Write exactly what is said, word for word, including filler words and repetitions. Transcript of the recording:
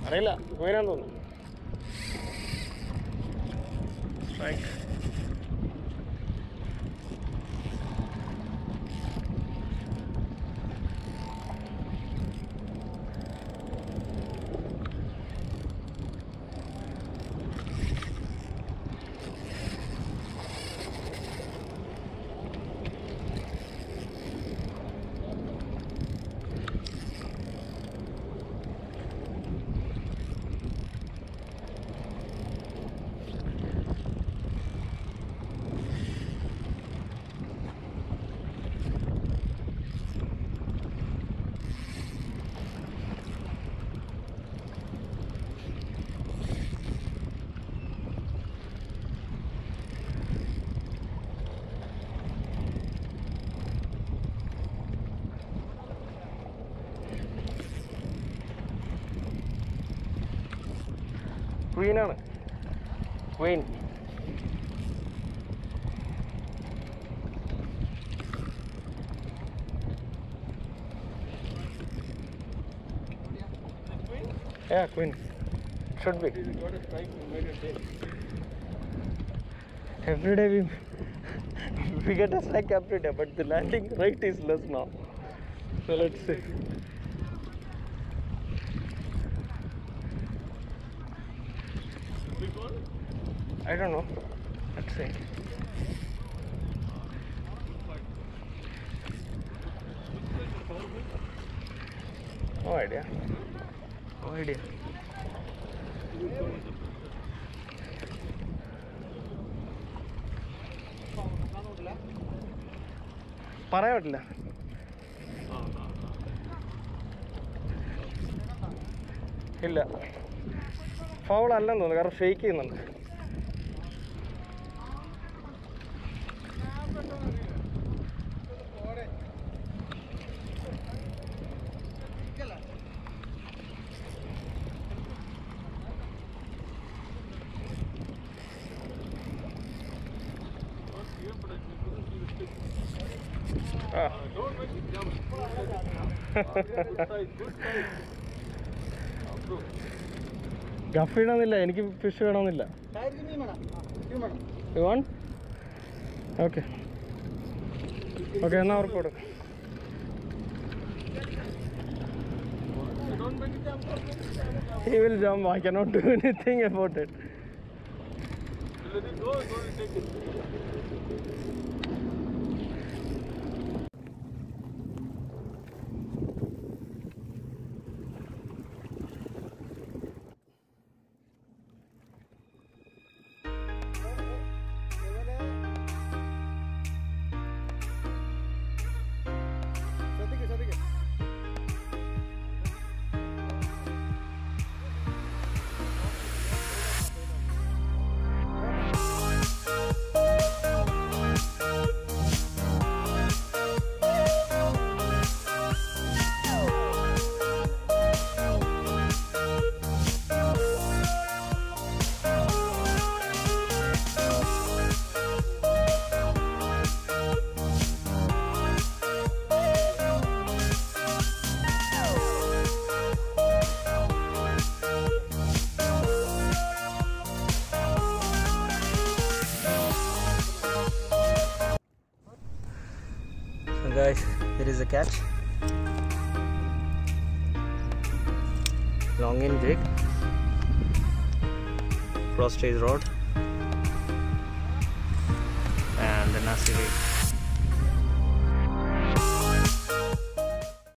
അറിയില്ല പോയിനാന്ന് തോന്നുന്നു. സ്ട്രൈക്ക്. ക്വീനാണ്. Queen. Yeah, queen. Should be. Every day we we get a strike every day, but the landing rate is less now. So let's see. I don't know. Let's see. No idea. No idea. പറയാൻ പറ്റില്ല. ഇല്ല, foul അല്ലെന്ന് തോന്നുന്നു, കാരണം shake ചെയ്യുന്നുണ്ട്. ഗഫ് ഇടാന്നില്ല, എനിക്ക് fish വേണമെന്നില്ല. Okay okay എന്നാ അവർക്ക് കൊടുക്കും. He will jump. I cannot do anything about it. Let it go. Go and take it. Guys, there is a catch. Long in jig, crostage rod, and the nasci bait.